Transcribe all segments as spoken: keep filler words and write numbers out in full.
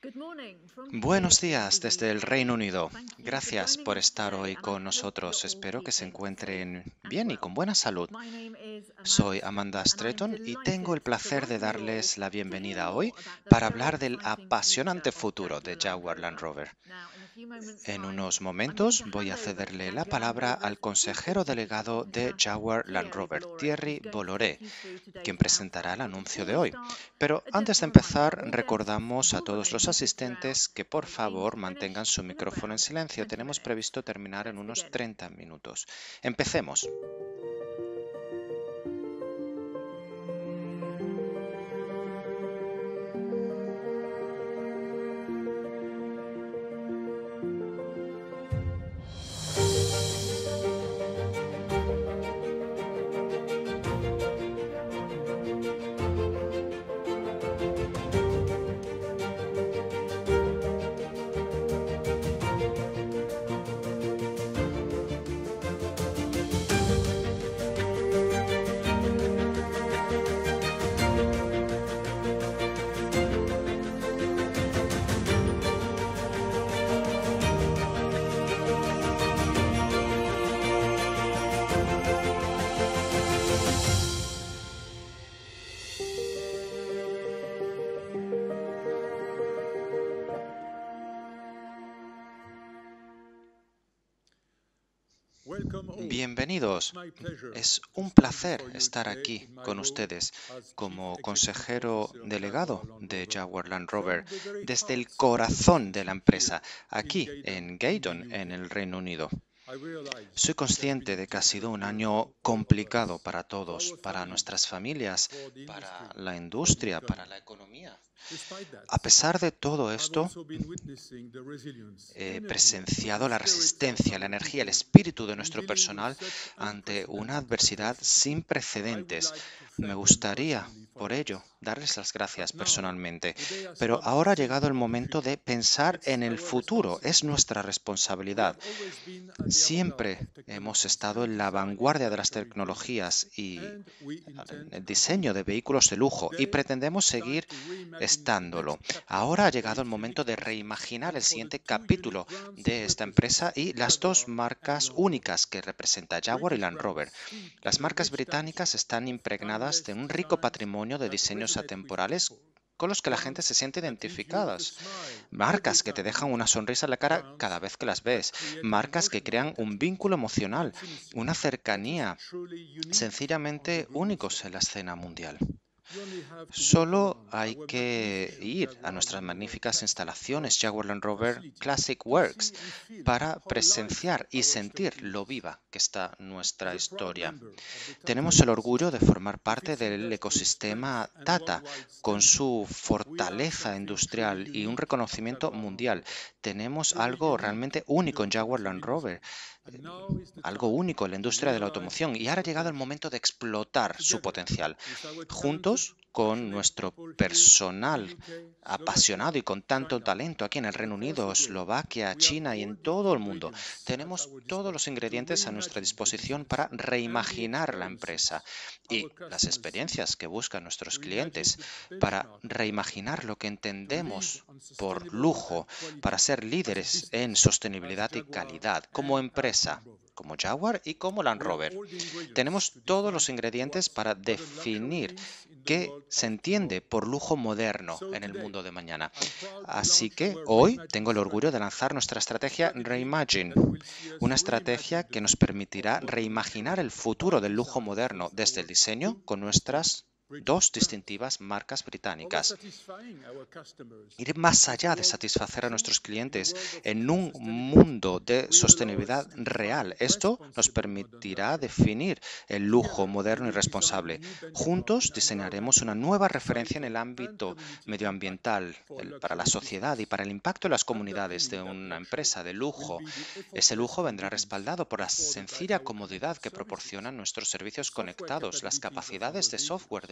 Buenos días desde el Reino Unido. Gracias por estar hoy con nosotros. Espero que se encuentren bien y con buena salud. Soy Amanda Stretton y tengo el placer de darles la bienvenida hoy para hablar del apasionante futuro de Jaguar Land Rover. En unos momentos voy a cederle la palabra al consejero delegado de Jaguar Land Rover, Thierry Bolloré, quien presentará el anuncio de hoy. Pero antes de empezar, recordamos a todos los asistentes que por favor mantengan su micrófono en silencio. Tenemos previsto terminar en unos treinta minutos. Empecemos. Bienvenidos. Es un placer estar aquí con ustedes como consejero delegado de Jaguar Land Rover desde el corazón de la empresa, aquí en Gaydon, en el Reino Unido. Soy consciente de que ha sido un año complicado para todos, para nuestras familias, para la industria, para la economía. A pesar de todo esto, he presenciado la resistencia, la energía, el espíritu de nuestro personal ante una adversidad sin precedentes. Me gustaría, por ello, darles las gracias personalmente. Pero ahora ha llegado el momento de pensar en el futuro. Es nuestra responsabilidad. Siempre hemos estado en la vanguardia de las tecnologías y el diseño de vehículos de lujo y pretendemos seguir estándolo. Ahora ha llegado el momento de reimaginar el siguiente capítulo de esta empresa y las dos marcas únicas que representa Jaguar y Land Rover. Las marcas británicas están impregnadas de un rico patrimonio de diseños atemporales con los que la gente se siente identificadas. Marcas que te dejan una sonrisa en la cara cada vez que las ves. Marcas que crean un vínculo emocional, una cercanía, sencillamente únicos en la escena mundial. Solo hay que ir a nuestras magníficas instalaciones Jaguar Land Rover Classic Works para presenciar y sentir lo viva que está nuestra historia. Tenemos el orgullo de formar parte del ecosistema Tata con su fortaleza industrial y un reconocimiento mundial. Tenemos algo realmente único en Jaguar Land Rover. Algo único en la industria de la automoción y ahora ha llegado el momento de explotar su potencial. Juntos con nuestro personal apasionado y con tanto talento aquí en el Reino Unido, Eslovaquia, China y en todo el mundo, tenemos todos los ingredientes a nuestra disposición para reimaginar la empresa y las experiencias que buscan nuestros clientes para reimaginar lo que entendemos por lujo, para ser líderes en sostenibilidad y calidad como empresa, como Jaguar y como Land Rover. Tenemos todos los ingredientes para definir qué se entiende por lujo moderno en el mundo de mañana. Así que hoy tengo el orgullo de lanzar nuestra estrategia Reimagine, una estrategia que nos permitirá reimaginar el futuro del lujo moderno desde el diseño con nuestras dos distintivas marcas británicas. Ir más allá de satisfacer a nuestros clientes en un mundo de sostenibilidad real. Esto nos permitirá definir el lujo moderno y responsable. Juntos diseñaremos una nueva referencia en el ámbito medioambiental el, para la sociedad y para el impacto en las comunidades de una empresa de lujo. Ese lujo vendrá respaldado por la sencilla comodidad que proporcionan nuestros servicios conectados, las capacidades de software de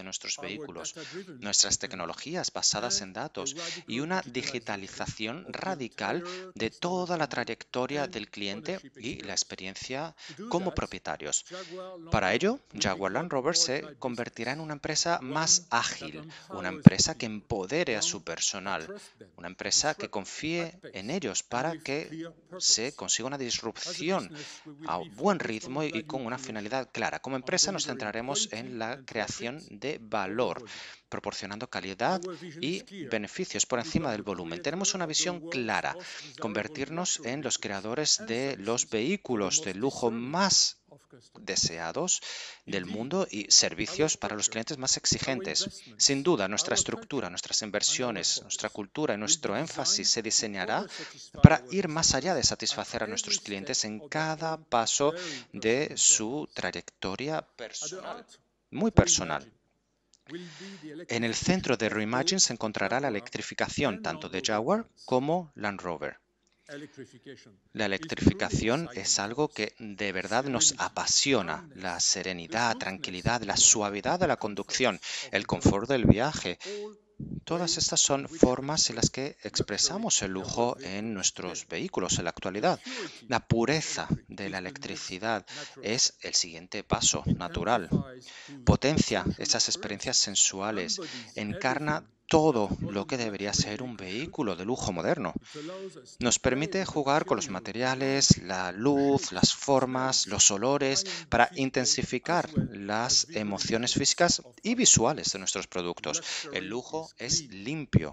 nuestros vehículos, nuestras tecnologías basadas en datos y una digitalización radical de toda la trayectoria del cliente y la experiencia como propietarios. Para ello, Jaguar Land Rover se convertirá en una empresa más ágil, una empresa que empodere a su personal, una empresa que confíe en ellos para que se consiga una disrupción a buen ritmo y con una finalidad clara. Como empresa nos centraremos en la creación de valor, proporcionando calidad y beneficios por encima del volumen. Tenemos una visión clara, convertirnos en los creadores de los vehículos de lujo más deseados del mundo y servicios para los clientes más exigentes. Sin duda, nuestra estructura, nuestras inversiones, nuestra cultura y nuestro énfasis se diseñará para ir más allá de satisfacer a nuestros clientes en cada paso de su trayectoria personal, muy personal. En el centro de Reimagine se encontrará la electrificación tanto de Jaguar como Land Rover. La electrificación es algo que de verdad nos apasiona. La serenidad, tranquilidad, la suavidad de la conducción, el confort del viaje. Todas estas son formas en las que expresamos el lujo en nuestros vehículos en la actualidad. La pureza de la electricidad es el siguiente paso natural. Potencia esas experiencias sensuales, encarna todo lo que debería ser un vehículo de lujo moderno. Nos permite jugar con los materiales, la luz, las formas, los olores, para intensificar las emociones físicas y visuales de nuestros productos. El lujo es limpio.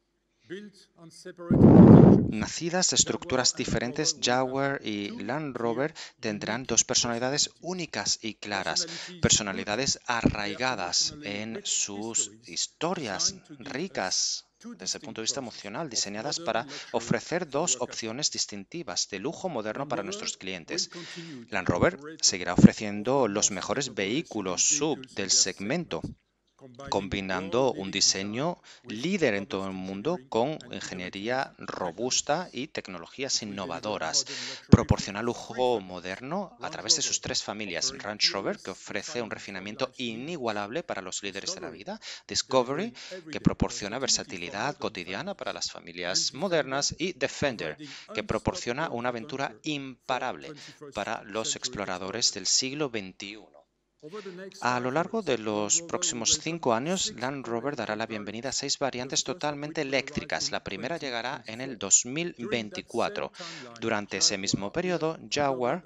Nacidas de estructuras diferentes, Jaguar y Land Rover tendrán dos personalidades únicas y claras, personalidades arraigadas en sus historias ricas desde el punto de vista emocional, diseñadas para ofrecer dos opciones distintivas de lujo moderno para nuestros clientes. Land Rover seguirá ofreciendo los mejores vehículos sub del segmento, combinando un diseño líder en todo el mundo con ingeniería robusta y tecnologías innovadoras. Proporciona lujo moderno a través de sus tres familias. Range Rover, que ofrece un refinamiento inigualable para los líderes de la vida. Discovery, que proporciona versatilidad cotidiana para las familias modernas. Y Defender, que proporciona una aventura imparable para los exploradores del siglo veintiuno. A lo largo de los próximos cinco años, Land Rover dará la bienvenida a seis variantes totalmente eléctricas. La primera llegará en el dos mil veinticuatro. Durante ese mismo periodo, Jaguar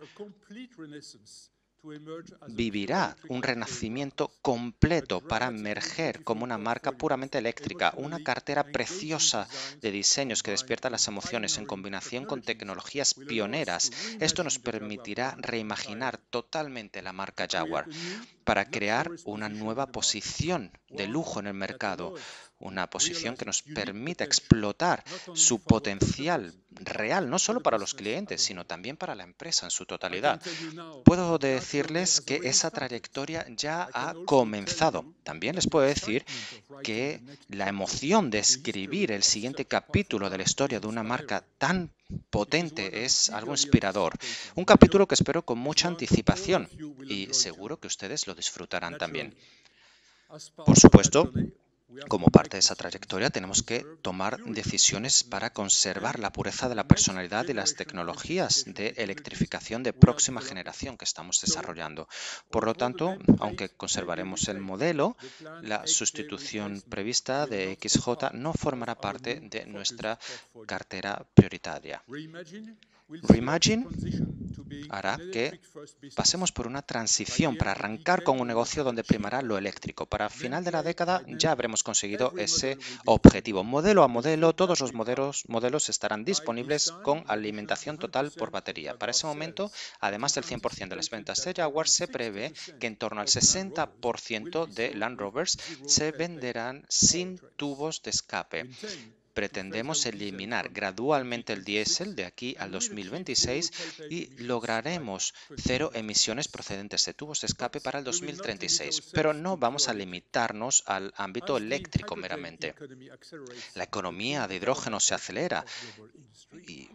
vivirá un renacimiento completo para emerger como una marca puramente eléctrica, una cartera preciosa de diseños que despierta las emociones en combinación con tecnologías pioneras. Esto nos permitirá reimaginar totalmente la marca Jaguar para crear una nueva posición de lujo en el mercado, una posición que nos permita explotar su potencial real, no solo para los clientes, sino también para la empresa en su totalidad. Puedo decirles que esa trayectoria ya ha comenzado. También les puedo decir que la emoción de escribir el siguiente capítulo de la historia de una marca tan potente es algo inspirador. Un capítulo que espero con mucha anticipación y seguro que ustedes lo disfrutarán también. Por supuesto, como parte de esa trayectoria tenemos que tomar decisiones para conservar la pureza de la personalidad y las tecnologías de electrificación de próxima generación que estamos desarrollando. Por lo tanto, aunque conservaremos el modelo, la sustitución prevista de X J no formará parte de nuestra cartera prioritaria. Reimagine hará que pasemos por una transición para arrancar con un negocio donde primará lo eléctrico. Para final de la década ya habremos conseguido ese objetivo. Modelo a modelo, todos los modelos, modelos estarán disponibles con alimentación total por batería. Para ese momento, además del cien por ciento de las ventas de Jaguar, se prevé que en torno al sesenta por ciento de Land Rovers se venderán sin tubos de escape. Pretendemos eliminar gradualmente el diésel de aquí al dos mil veintiséis y lograremos cero emisiones procedentes de tubos de escape para el dos mil treinta y seis. Pero no vamos a limitarnos al ámbito eléctrico meramente. La economía de hidrógeno se acelera y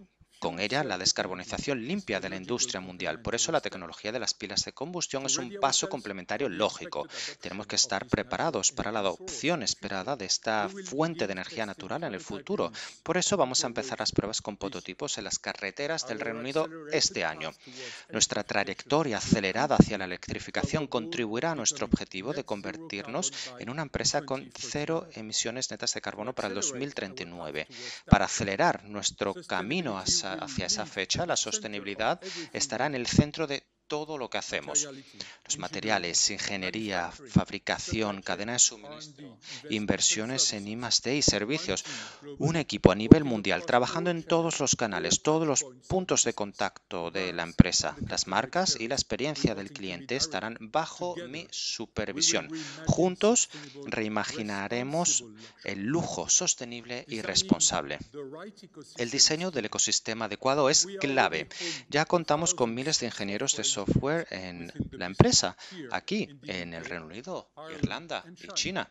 con ella la descarbonización limpia de la industria mundial. Por eso la tecnología de las pilas de combustión es un paso complementario lógico. Tenemos que estar preparados para la adopción esperada de esta fuente de energía natural en el futuro. Por eso vamos a empezar las pruebas con prototipos en las carreteras del Reino Unido este año. Nuestra trayectoria acelerada hacia la electrificación contribuirá a nuestro objetivo de convertirnos en una empresa con cero emisiones netas de carbono para el dos mil treinta y nueve. Para acelerar nuestro camino hacia esa fecha, la sostenibilidad estará en el centro de todo lo que hacemos. Los materiales, ingeniería, fabricación, cadena de suministro, inversiones en I más D y servicios. Un equipo a nivel mundial trabajando en todos los canales, todos los puntos de contacto de la empresa. Las marcas y la experiencia del cliente estarán bajo mi supervisión. Juntos reimaginaremos el lujo sostenible y responsable. El diseño del ecosistema adecuado es clave. Ya contamos con miles de ingenieros de software en la empresa, aquí en el Reino Unido, Irlanda y China.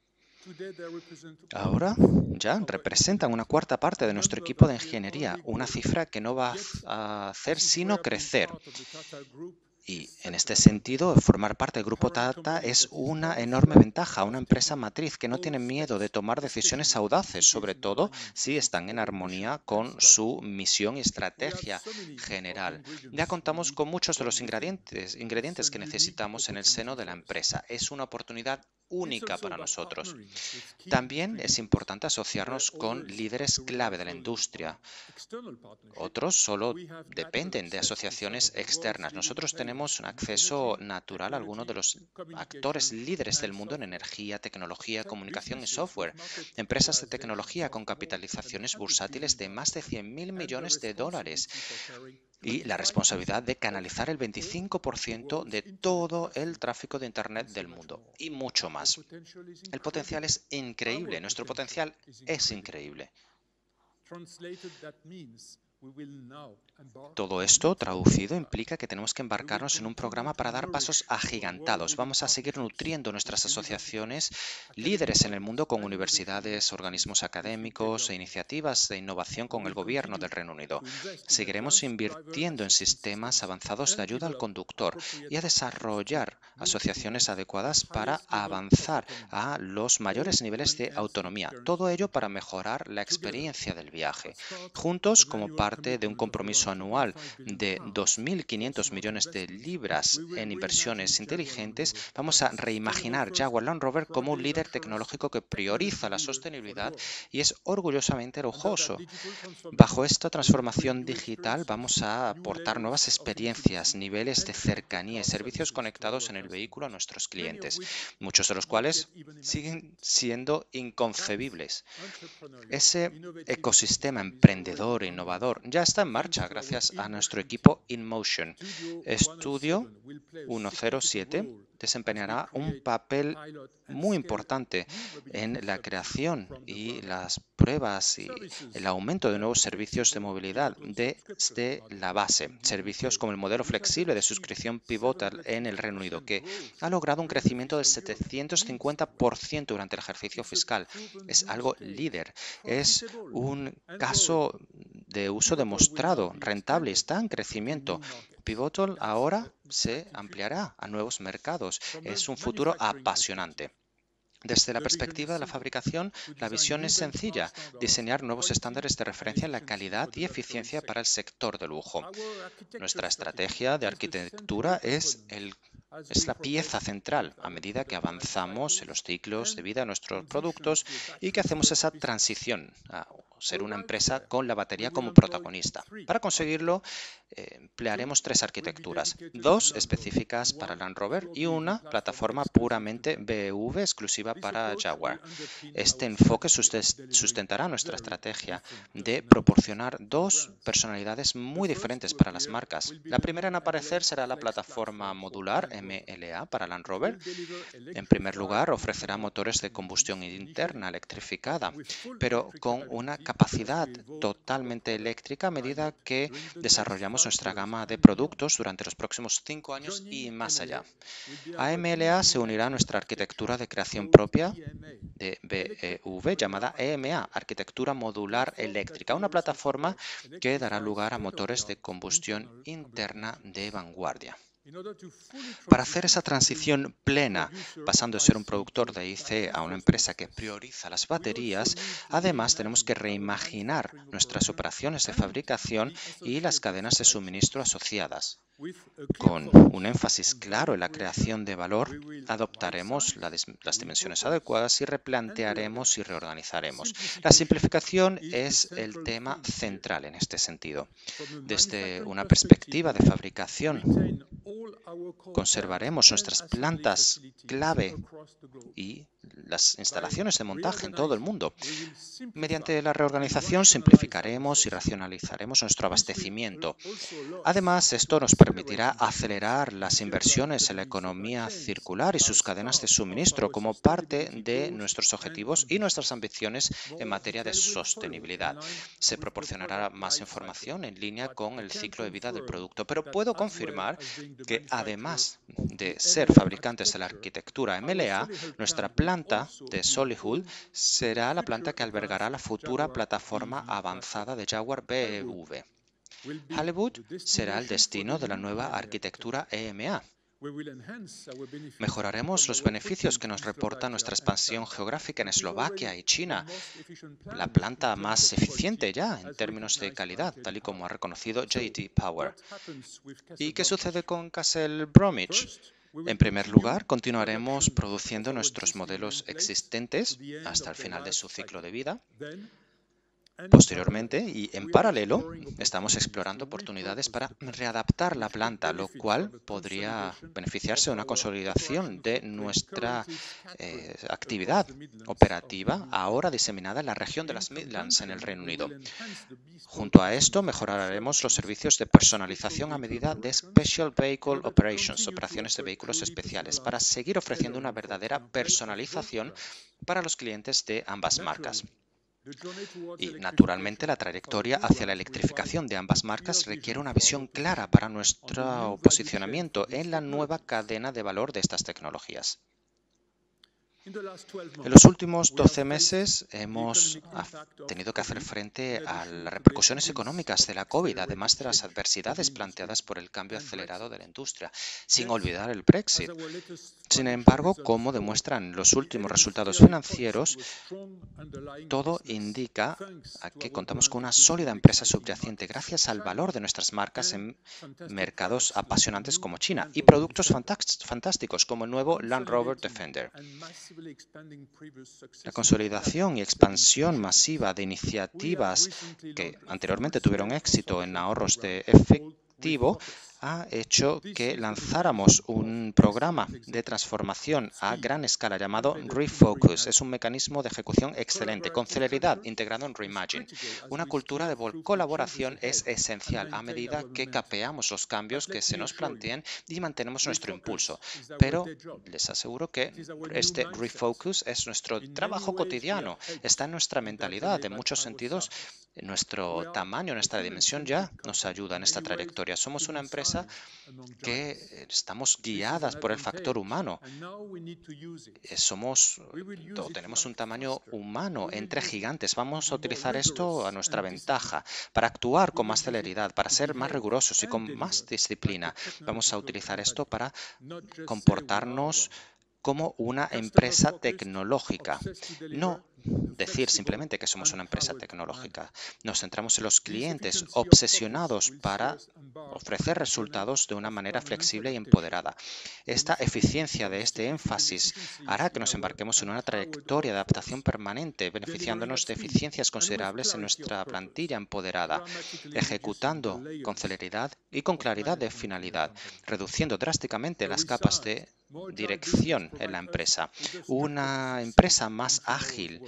Ahora ya representan una cuarta parte de nuestro equipo de ingeniería, una cifra que no va a hacer sino crecer. Y en este sentido, formar parte del Grupo Tata es una enorme ventaja, una empresa matriz que no tiene miedo de tomar decisiones audaces, sobre todo si están en armonía con su misión y estrategia general. Ya contamos con muchos de los ingredientes, ingredientes que necesitamos en el seno de la empresa. Es una oportunidad única para nosotros. También es importante asociarnos con líderes clave de la industria. Otros solo dependen de asociaciones externas. Nosotros tenemos un acceso natural a algunos de los actores líderes del mundo en energía, tecnología, comunicación y software. Empresas de tecnología con capitalizaciones bursátiles de más de cien mil millones de dólares. Y la responsabilidad de canalizar el veinticinco por ciento de todo el tráfico de Internet del mundo. Y mucho más. El potencial es increíble. Nuestro potencial es increíble. Todo esto, traducido, implica que tenemos que embarcarnos en un programa para dar pasos agigantados. Vamos a seguir nutriendo nuestras asociaciones líderes en el mundo con universidades, organismos académicos e iniciativas de innovación con el gobierno del Reino Unido. Seguiremos invirtiendo en sistemas avanzados de ayuda al conductor y a desarrollar asociaciones adecuadas para avanzar a los mayores niveles de autonomía. Todo ello para mejorar la experiencia del viaje. Juntos, como parte de un compromiso anual de dos mil quinientos millones de libras en inversiones inteligentes, vamos a reimaginar Jaguar Land Rover como un líder tecnológico que prioriza la sostenibilidad y es orgullosamente lujoso. Bajo esta transformación digital vamos a aportar nuevas experiencias, niveles de cercanía y servicios conectados en el vehículo a nuestros clientes, muchos de los cuales siguen siendo inconcebibles. Ese ecosistema emprendedor e innovador ya está en marcha gracias a nuestro equipo InMotion. Estudio ciento siete desempeñará un papel muy importante en la creación y las pruebas y el aumento de nuevos servicios de movilidad desde la base. Servicios como el modelo flexible de suscripción Pivotal en el Reino Unido, que ha logrado un crecimiento del setecientos cincuenta por ciento durante el ejercicio fiscal. Es algo líder. Es un caso de uso demostrado, rentable, está en crecimiento. Pivotal ahora se ampliará a nuevos mercados. Es un futuro apasionante. Desde la perspectiva de la fabricación, la visión es sencilla: diseñar nuevos estándares de referencia en la calidad y eficiencia para el sector de lujo. Nuestra estrategia de arquitectura es el Es la pieza central a medida que avanzamos en los ciclos de vida de nuestros productos y que hacemos esa transición a ser una empresa con la batería como protagonista. Para conseguirlo, eh, emplearemos tres arquitecturas, dos específicas para Land Rover y una plataforma puramente B M W exclusiva para Jaguar. Este enfoque sustentará nuestra estrategia de proporcionar dos personalidades muy diferentes para las marcas. La primera en aparecer será la plataforma modular M L A para Land Rover. En primer lugar, ofrecerá motores de combustión interna electrificada, pero con una capacidad totalmente eléctrica a medida que desarrollamos nuestra gama de productos durante los próximos cinco años y más allá. A M L A se unirá a nuestra arquitectura de creación propia de B E V llamada E M A, Arquitectura Modular Eléctrica, una plataforma que dará lugar a motores de combustión interna de vanguardia. Para hacer esa transición plena, pasando de ser un productor de I C a una empresa que prioriza las baterías, además tenemos que reimaginar nuestras operaciones de fabricación y las cadenas de suministro asociadas. Con un énfasis claro en la creación de valor, adoptaremos la las dimensiones adecuadas y replantearemos y reorganizaremos. La simplificación es el tema central en este sentido. Desde una perspectiva de fabricación, conservaremos nuestras plantas clave y las instalaciones de montaje en todo el mundo. Mediante la reorganización simplificaremos y racionalizaremos nuestro abastecimiento. Además, esto nos permitirá acelerar las inversiones en la economía circular y sus cadenas de suministro como parte de nuestros objetivos y nuestras ambiciones en materia de sostenibilidad. Se proporcionará más información en línea con el ciclo de vida del producto, pero puedo confirmar que además de ser fabricantes de la arquitectura M L A, nuestra planta de Solihull será la planta que albergará la futura plataforma avanzada de Jaguar B E V. Hollywood será el destino de la nueva arquitectura E M A. Mejoraremos los beneficios que nos reporta nuestra expansión geográfica en Eslovaquia y China, la planta más eficiente ya en términos de calidad, tal y como ha reconocido J D Power. ¿Y qué sucede con Castle Bromwich? En primer lugar, continuaremos produciendo nuestros modelos existentes hasta el final de su ciclo de vida. Posteriormente y en paralelo, estamos explorando oportunidades para readaptar la planta, lo cual podría beneficiarse de una consolidación de nuestra eh, actividad operativa, ahora diseminada en la región de las Midlands, en el Reino Unido. Junto a esto, mejoraremos los servicios de personalización a medida de Special Vehicle Operations, operaciones de vehículos especiales, para seguir ofreciendo una verdadera personalización para los clientes de ambas marcas. Y, naturalmente, la trayectoria hacia la electrificación de ambas marcas requiere una visión clara para nuestro posicionamiento en la nueva cadena de valor de estas tecnologías. En los últimos doce meses hemos tenido que hacer frente a las repercusiones económicas de la COVID, además de las adversidades planteadas por el cambio acelerado de la industria, sin olvidar el Brexit. Sin embargo, como demuestran los últimos resultados financieros, todo indica a que contamos con una sólida empresa subyacente gracias al valor de nuestras marcas en mercados apasionantes como China y productos fantásticos como el nuevo Land Rover Defender. La consolidación y expansión masiva de iniciativas que anteriormente tuvieron éxito en ahorros de efectivo ha hecho que lanzáramos un programa de transformación a gran escala llamado Refocus. Es un mecanismo de ejecución excelente, con celeridad, integrado en Reimagine. Una cultura de colaboración es esencial a medida que capeamos los cambios que se nos planteen y mantenemos nuestro impulso. Pero les aseguro que este Refocus es nuestro trabajo cotidiano, está en nuestra mentalidad. En muchos sentidos, nuestro tamaño, nuestra dimensión ya nos ayuda en esta trayectoria. Somos una empresa que estamos guiadas por el factor humano. Somos, tenemos un tamaño humano entre gigantes. Vamos a utilizar esto a nuestra ventaja para actuar con más celeridad, para ser más rigurosos y con más disciplina. Vamos a utilizar esto para comportarnos como una empresa tecnológica. No decir simplemente que somos una empresa tecnológica. Nos centramos en los clientes obsesionados para ofrecer resultados de una manera flexible y empoderada. Esta eficiencia de este énfasis hará que nos embarquemos en una trayectoria de adaptación permanente, beneficiándonos de eficiencias considerables en nuestra plantilla empoderada, ejecutando con celeridad y con claridad de finalidad, reduciendo drásticamente las capas de dirección en la empresa. Una empresa más ágil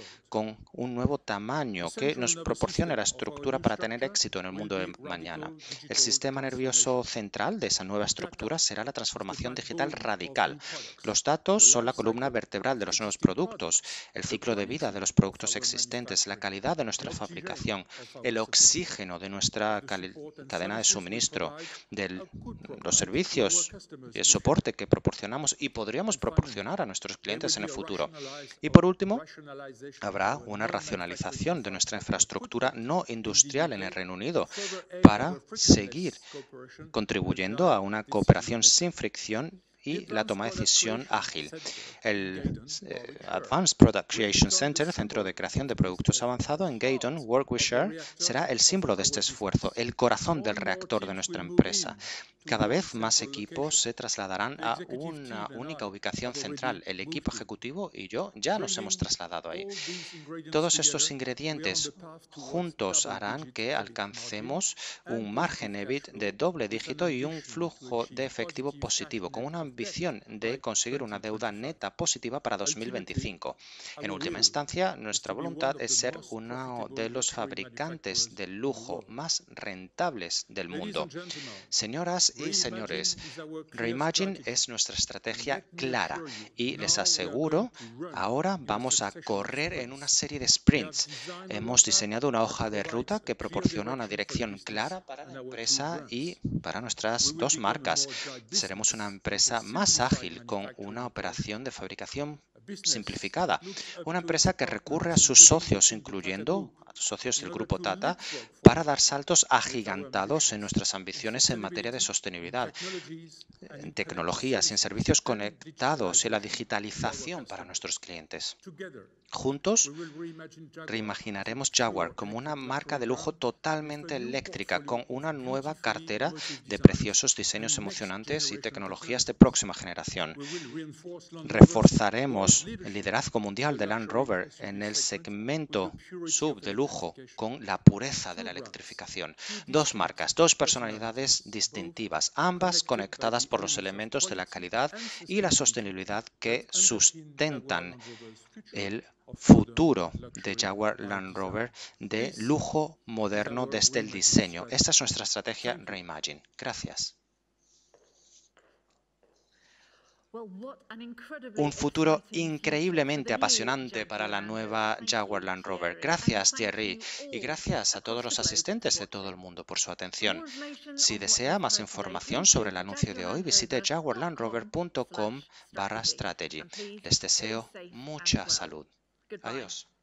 con un nuevo tamaño que nos proporcione la estructura para tener éxito en el mundo de mañana. El sistema nervioso central de esa nueva estructura será la transformación digital radical. Los datos son la columna vertebral de los nuevos productos, el ciclo de vida de los productos existentes, la calidad de nuestra fabricación, el oxígeno de nuestra cadena de suministro, de los servicios y el soporte que proporcionamos y podríamos proporcionar a nuestros clientes en el futuro. Y por último, habrá una racionalización de nuestra infraestructura no industrial en el Reino Unido para seguir contribuyendo a una cooperación sin fricción y la toma de decisión ágil. El eh, Advanced Product Creation Center, Centro de Creación de Productos Avanzado en Gayton, Warwickshire, será el símbolo de este esfuerzo, el corazón del reactor de nuestra empresa. Cada vez más equipos se trasladarán a una única ubicación central. El equipo ejecutivo y yo ya nos hemos trasladado ahí. Todos estos ingredientes juntos harán que alcancemos un margen E B I T de doble dígito y un flujo de efectivo positivo, con una ambición de conseguir una deuda neta positiva para dos mil veinticinco. En última instancia, nuestra voluntad es ser uno de los fabricantes de lujo más rentables del mundo. Señoras y señores, Reimagine es nuestra estrategia clara y les aseguro, ahora vamos a correr en una serie de sprints. Hemos diseñado una hoja de ruta que proporciona una dirección clara para la empresa y para nuestras dos marcas. Seremos una empresa más ágil con una operación de fabricación simplificada. Una empresa que recurre a sus socios, incluyendo a socios del grupo Tata, para dar saltos agigantados en nuestras ambiciones en materia de sostenibilidad, en tecnologías y en servicios conectados y la digitalización para nuestros clientes. Juntos, reimaginaremos Jaguar como una marca de lujo totalmente eléctrica, con una nueva cartera de preciosos diseños emocionantes y tecnologías de próxima generación. Reforzaremos el liderazgo mundial de Land Rover en el segmento sub de lujo con la pureza de la electrificación. Dos marcas, dos personalidades distintivas, ambas conectadas por los elementos de la calidad y la sostenibilidad que sustentan el futuro de Jaguar Land Rover de lujo moderno desde el diseño. Esta es nuestra estrategia Reimagine. Gracias. Un futuro increíblemente apasionante para la nueva Jaguar Land Rover. Gracias, Thierry, y gracias a todos los asistentes de todo el mundo por su atención. Si desea más información sobre el anuncio de hoy, visite jaguarlandrover punto com barra strategy. Les deseo mucha salud. Adiós.